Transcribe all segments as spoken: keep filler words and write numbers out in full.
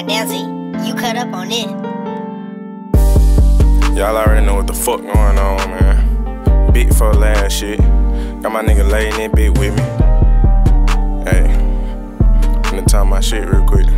damn, Z, you cut up on it. Y'all already know what the fuck going on, man. Big for last shit. Got my nigga laying in bit with me. Hey, I'm gonna talk my shit real quick.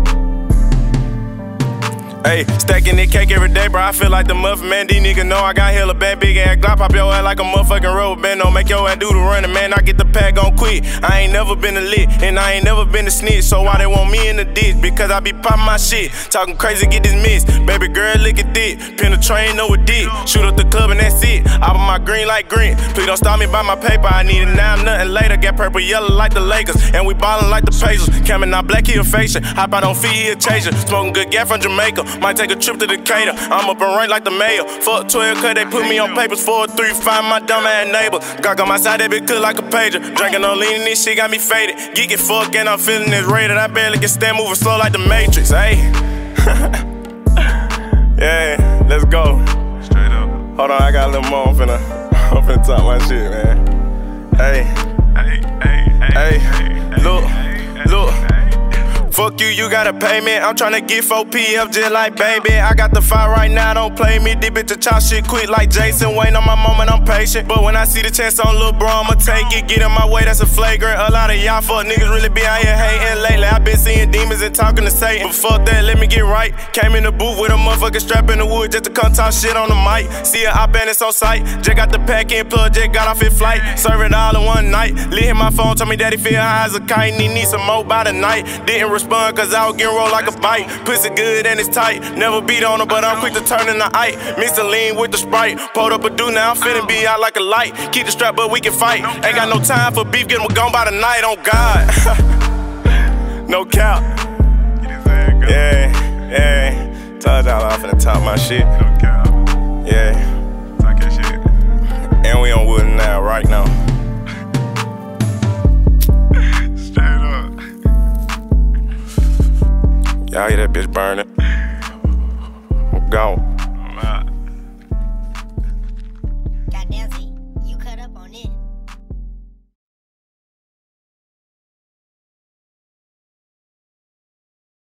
Hey, stacking that cake every day, bro. I feel like the muffin man. These niggas know I got hella bad, big ass Glock. Pop your ass like a motherfucking rubber band. Don't make your ass do the running, man. I get the pack gon' quit. I ain't never been a lit, and I ain't never been a snitch. So why they want me in the ditch? Because I be popping my shit. Talking crazy, get this miss. Baby girl, look at this. Pin a train, know a dick. Shoot up the club and that's it. I put my green like green. Please don't stop me by my paper. I need it now, nothing later. Got purple, yellow like the Lakers. And we ballin' like the Pacers. Coming out black, he a facial. Hop out on feet, he a chaser. Smoking good gas from Jamaica. Might take a trip to Decatur. I'm up and rank like the mayor. Fuck twelve, cause they put me on papers. Four, three, five, my dumb ass neighbor. Glock on my side, that bitch cook like a pager. Drinking on lean and this shit got me faded. Geeky fuck and I'm feeling this rated. I barely can stand moving slow like the Matrix, hey. Yeah, let's go. Straight up. Hold on, I got a little more. I'm finna, I'm finna talk my shit, man. Hey, hey, hey, hey, hey, look, look. Fuck you, you gotta pay me. I'm tryna get four P F just like baby. I got the fire right now, don't play me. This bitch a chop shit quick like Jason. Waiting on my moment, I'm patient. But when I see the chance on Lil' Bro, I'ma take it. Get in my way, that's a flagrant. A lot of y'all fuck niggas really be out here hating lately. I been seeing demons and talking to Satan. But fuck that, let me get right. Came in the booth with a motherfucking strap in the wood just to come talk shit on the mic. See a op and it's on sight. Just got the pack in plug, just got off his flight. Serve it all in one night. Lit hit my phone, told me daddy feel high as a kite and he need some more by the night. Didn't respond cause I was getting rolled like a bite. Pussy good and it's tight. Never beat on her, but I'm quick to turn in the ike. Mix the lean with the Sprite. Pulled up a do now, I'm finna be out like a light. Keep the strap, but we can fight. Ain't got no time for beef, getting gone by the night, on God. No cap. Yeah, yeah. Told y'all I'm finna talk my shit. Yeah. Talk that shit. And we on Woodland Ave right now. Y'all hear that bitch burning? I'm gone.